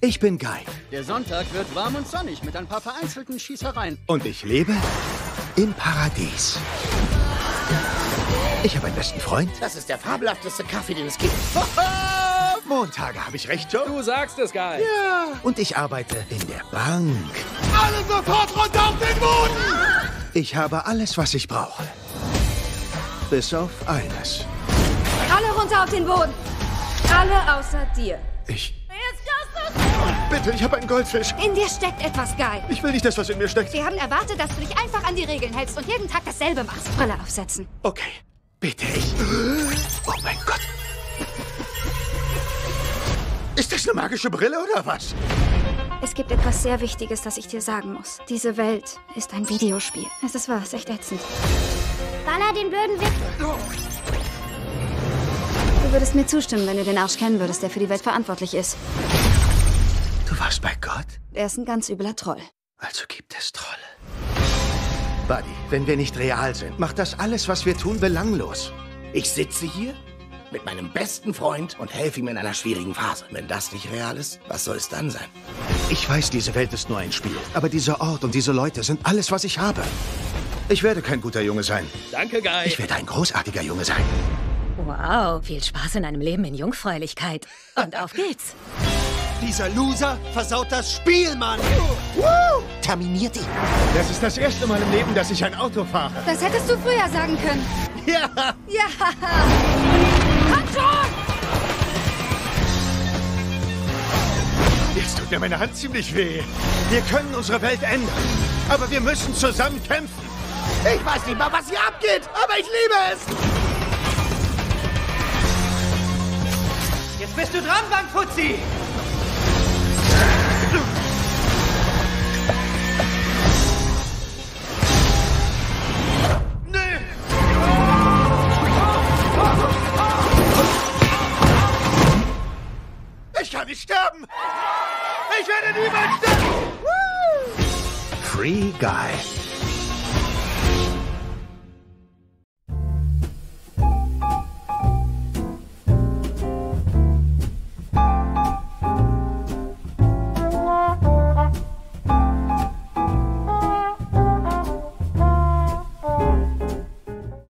Ich bin Guy. Der Sonntag wird warm und sonnig mit ein paar vereinzelten Schießereien. Und ich lebe im Paradies. Ich habe einen besten Freund. Das ist der fabelhafteste Kaffee, den es gibt. Montage, habe ich recht, Joe? Du sagst es, Guy. Ja. Und ich arbeite in der Bank. Alle sofort runter auf den Boden! Ich habe alles, was ich brauche. Bis auf eines. Alle runter auf den Boden. Alle außer dir. Ich... Jetzt Justus! Bitte, ich habe einen Goldfisch. In dir steckt etwas, Guy. Ich will nicht, dass was in mir steckt. Wir haben erwartet, dass du dich einfach an die Regeln hältst und jeden Tag dasselbe machst. Brille aufsetzen. Okay, bitte ich. Oh mein Gott. Ist das eine magische Brille oder was? Es gibt etwas sehr Wichtiges, das ich dir sagen muss. Diese Welt ist ein Videospiel. Es ist wahr, es ist echt ätzend. Baller den blöden Wichser. Du würdest mir zustimmen, wenn du den Arsch kennen würdest, der für die Welt verantwortlich ist. Du warst bei Gott? Er ist ein ganz übler Troll. Also gibt es Trolle. Buddy, wenn wir nicht real sind, macht das alles, was wir tun, belanglos. Ich sitze hier mit meinem besten Freund und helfe ihm in einer schwierigen Phase. Wenn das nicht real ist, was soll es dann sein? Ich weiß, diese Welt ist nur ein Spiel. Aber dieser Ort und diese Leute sind alles, was ich habe. Ich werde kein guter Junge sein. Danke, Guy. Ich werde ein großartiger Junge sein. Wow, viel Spaß in einem Leben in Jungfräulichkeit. Und auf geht's. Dieser Loser versaut das Spiel, Mann! Terminiert ihn. Das ist das erste Mal im Leben, dass ich ein Auto fahre. Das hättest du früher sagen können. Ja! Ja! Komm schon! Jetzt tut mir meine Hand ziemlich weh. Wir können unsere Welt ändern. Aber wir müssen zusammen kämpfen. Ich weiß nicht mal, was hier abgeht, aber ich liebe es! Jetzt bist du dran, Bankfuzzi! Ich kann nicht sterben! Ich werde niemals sterben! Free Guy.